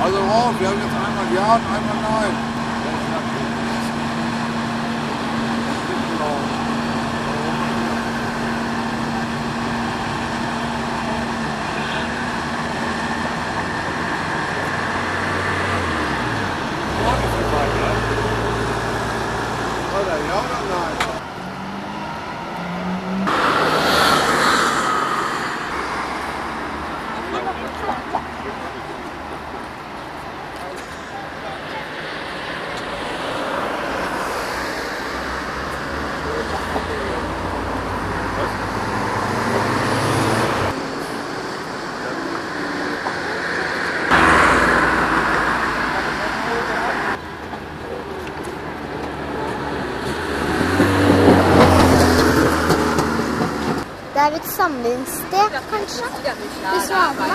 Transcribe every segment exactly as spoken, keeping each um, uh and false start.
Also raus, wir haben jetzt einmal ja und einmal nein. Oder ja oder nein? Det er et samlingssted, kanskje? I Svanene.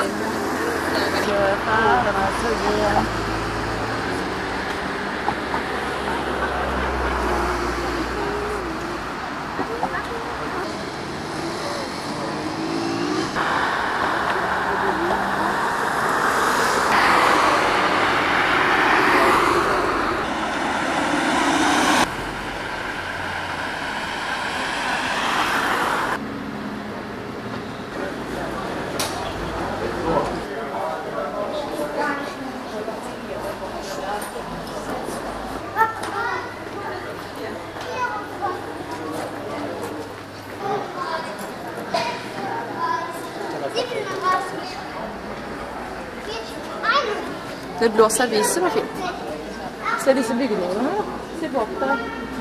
Det blå serviset var fint. Se disse bygningene her da. Se bak der.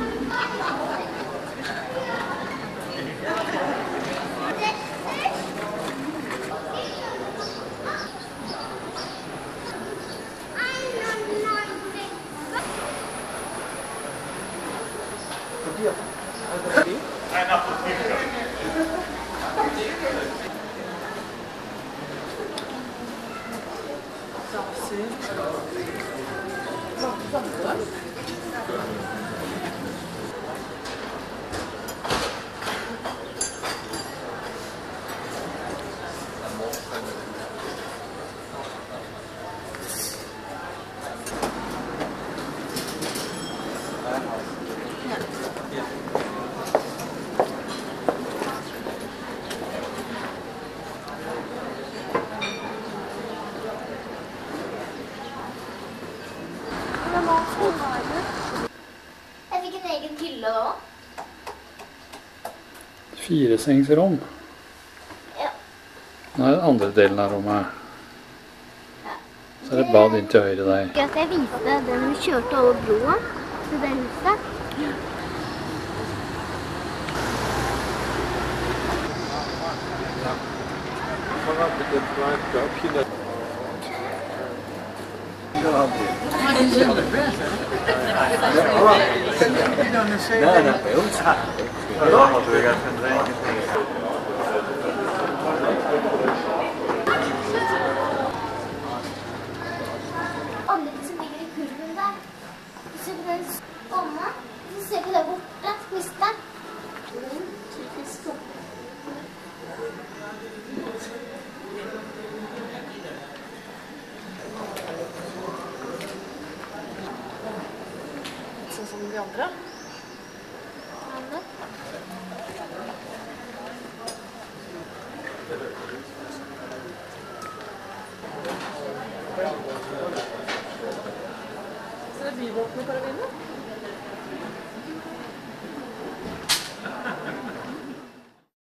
Jeg fikk en egen hylle da. Firesengsrom. Ja. Nå er den andre delen av rommet. Så er det et bad inn til høyre der. At jeg viste den vi kjørte over broa til det huset. Alle de som ligger i kurven der. Se på den spanna. Se på der borte, misteren. Sånn som de andre. Så det er byvåpenet, Karoline?